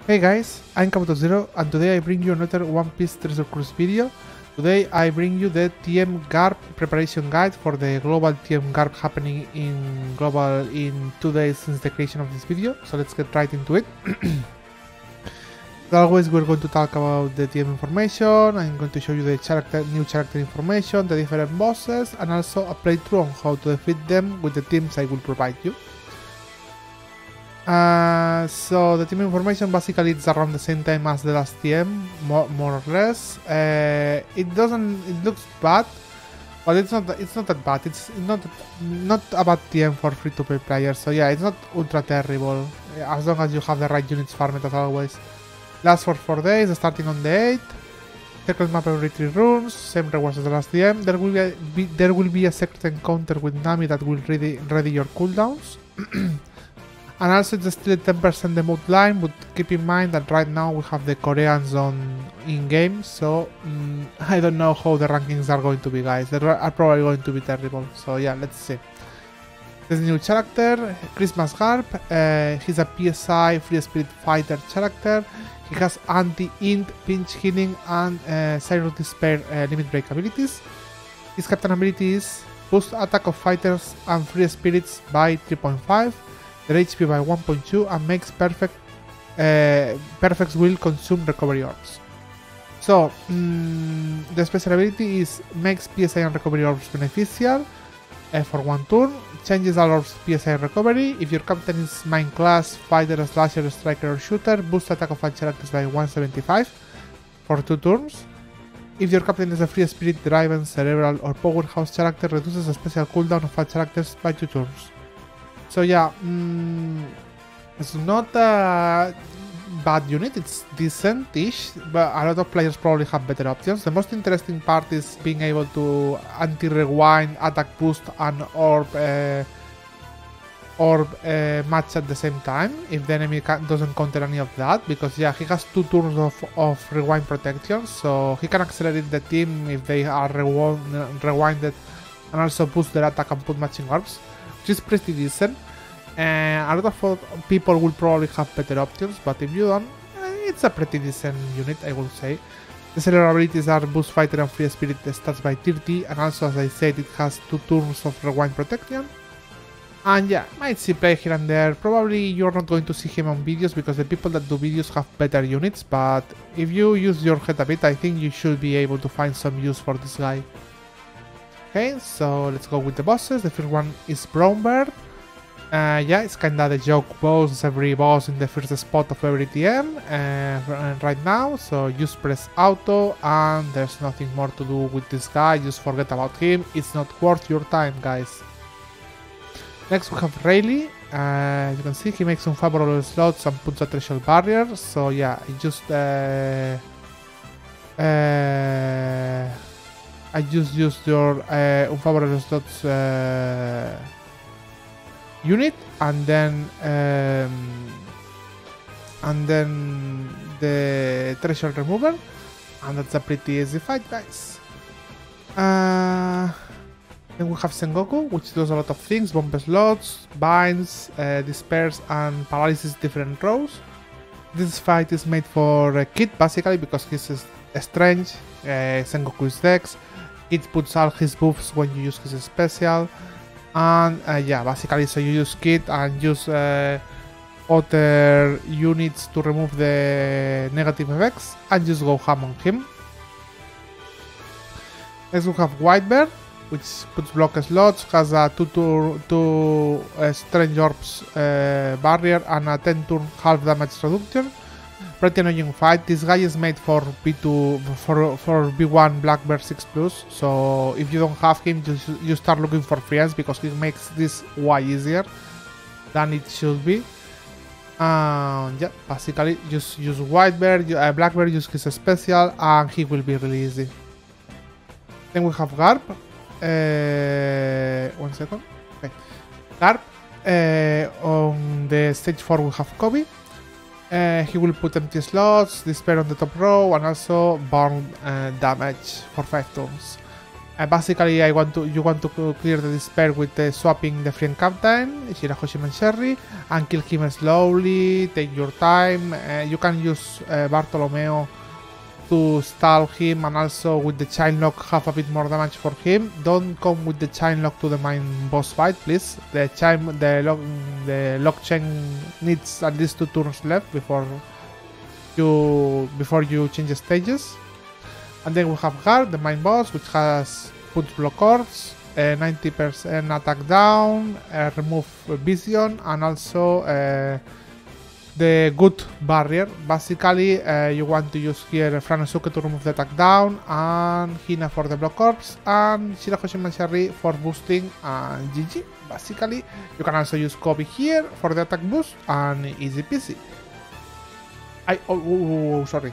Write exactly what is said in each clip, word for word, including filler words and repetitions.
Hey guys, I'm Kabuto Zero and today I bring you another One Piece Treasure Cruise video. Today I bring you the T M Garp preparation guide for the global T M Garp happening in global in two days since the creation of this video. So let's get right into it. As always, we're going to talk about the T M information. I'm going to show you the character, new character information, the different bosses, and also a playthrough on how to defeat them with the teams I will provide you. Uh, so the team information basically it's around the same time as the last T M, more, more or less. Uh, it doesn't, it looks bad, but it's not. It's not that bad. It's not not a bad T M for free-to-play players. So yeah, it's not ultra terrible as long as you have the right units farmed as always. Lasts for four days, starting on the eighth. Secret map every three runes, same rewards as the last T M. There will be, a, be there will be a secret encounter with Nami that will ready ready your cooldowns. And also it's still a ten percent demote line, but keep in mind that right now we have the Koreans on in-game, so mm, I don't know how the rankings are going to be, guys. They are probably going to be terrible, so yeah, let's see. This new character, Christmas Garp, uh, he's a P S I Free Spirit Fighter character. He has anti-int, pinch healing, and uh, Cyrus Despair uh, limit break abilities. His captain ability is boost attack of fighters and free spirits by three point five. Their H P by one point two and makes perfect uh, Perfect's will consume recovery orbs. So mm, the special ability is makes P S I and recovery orbs beneficial uh, for one turn, changes all orbs P S I recovery. If your captain is main class, fighter, slasher, striker or shooter, boost attack of all characters by one seventy-five for two turns. If your captain is a free spirit, driven, cerebral or powerhouse character, reduces the special cooldown of all characters by two turns. So yeah, mm, it's not a bad unit, it's decent-ish, but a lot of players probably have better options. The most interesting part is being able to anti-rewind, attack boost and orb, uh, orb uh, match at the same time, if the enemy doesn't counter any of that, because yeah, he has two turns of, of rewind protection, so he can accelerate the team if they are rewind, rewinded and also boost their attack and put matching orbs. Which is pretty decent, and a lot of people will probably have better options, but if you don't, it's a pretty decent unit, I will say. The cellular abilities are boost fighter and free spirit stats by thirty, and also as I said, it has two turns of rewind protection. And yeah, might see play here and there. Probably you're not going to see him on videos because the people that do videos have better units, but if you use your head a bit, I think you should be able to find some use for this guy. Okay, so let's go with the bosses. The first one is Brownbird. Uh, yeah, it's kinda the joke boss, every boss in the first spot of every T M uh, right now. So just press auto and there's nothing more to do with this guy, just forget about him. It's not worth your time, guys. Next we have Rayleigh. Uh, as you can see, he makes some favorable slots and puts a threshold barrier. So yeah, it just... Uh, uh, I just used your uh, unfavorable slots uh, unit, and then um, and then the threshold remover, and that's a pretty easy fight, guys. Uh, then we have Sengoku, which does a lot of things: bomb slots, binds, uh, despairs, and paralyzes different rows. This fight is made for a Kid basically because he's strange. Uh, Sengoku is Dex. It puts all his buffs when you use his special, and uh, yeah, basically so you use Kid and use uh, other units to remove the negative effects and just go ham on him. Next we have Whitebeard, which puts block slots, has a two turn two uh, strange orbs uh, barrier and a ten turn half damage reduction. Pretty annoying fight. This guy is made for B two for for B one Blackbeard six plus. So if you don't have him, just you start looking for friends because he makes this way easier than it should be. And yeah, basically just use Whitebeard, uh, Blackbeard, use his special, and he will be really easy. Then we have Garp. Uh, one second. Okay, Garp. Uh, on the stage four we have Kobe. Uh, he will put empty slots, despair on the top row, and also burn uh, damage for five turns. Uh, basically, I want to you want to clear the despair with uh, swapping the friend captain, Shirahoshi Mancherry, and kill him slowly. Take your time. Uh, you can use uh, Bartolomeo to stall him, and also with the chain lock have a bit more damage for him. Don't come with the chain lock to the main boss fight, please. The chain, the lock, the lock chain needs at least two turns left before you before you change the stages. And then we have Guard, the main boss, which has Punch Block Orbs, uh, ninety percent attack down, uh, remove vision, and also uh, the good barrier. Basically, uh, you want to use here Franosuke to remove the attack down, and Hina for the block orbs, and Shirahoshi Mancherry for boosting, and G G. Basically, you can also use Kobe here for the attack boost, and easy peasy. I oh, oh, oh sorry.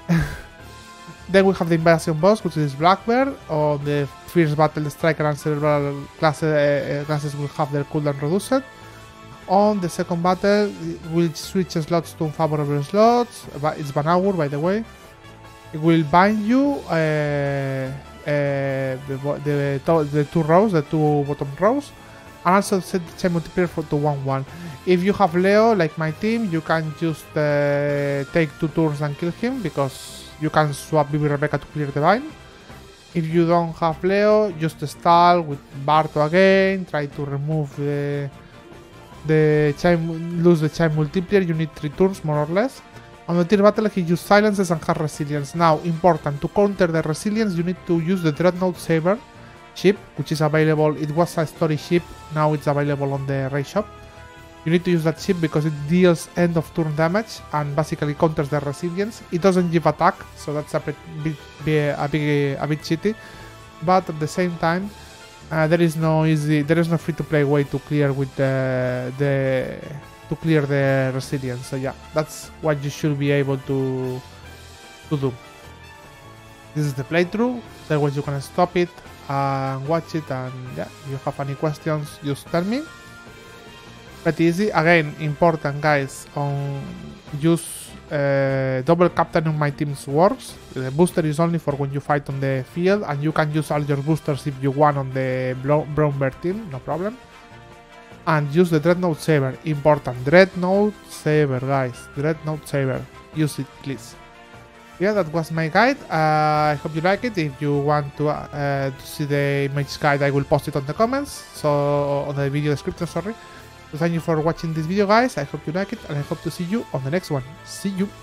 Then we have the Invasion boss, which is Blackbeard. On the Fierce Battle, the Striker and Cerebral classes, uh, classes will have their cooldown reduced. On the second battle, we'll switch slots to unfavorable slots. It's Banauer, by the way. It will bind you uh, uh, the, the, the two rows, the two bottom rows, and also set the chain multiplier for to one one. If you have Leo, like my team, you can just uh, take two turns and kill him, because you can swap Bibi Rebecca to clear the bind. If you don't have Leo, just stall with Barto again, try to remove the the chain, lose the chain multiplier. You need three turns more or less. On the tier battle, he used silences and has resilience. Now, important, to counter the resilience, you need to use the Dreadnought Saber ship, which is available. It was a story ship, now it's available on the raid shop. You need to use that ship because it deals end of turn damage and basically counters the resilience. It doesn't give attack, so that's a bit, bit, a bit, a bit cheaty. But at the same time, uh, there is no easy, there is no free-to-play way to clear with the the to clear the resilience. So yeah, that's what you should be able to to do. This is the playthrough. There was you can stop it and watch it, and yeah, if you have any questions, just tell me. Pretty easy. Again, important guys, on use uh, double captain on my team's works. The booster is only for when you fight on the field, and you can use all your boosters if you want on the Brown Bear team, no problem. And use the Dreadnought Saber, important. Dreadnought Saber, guys. Dreadnought Saber. Use it, please. Yeah, that was my guide. Uh, I hope you like it. If you want to, uh, to see the image guide, I will post it on the comments. So, on the video description, sorry. So thank you for watching this video, guys. I hope you like it, and I hope to see you on the next one. See you!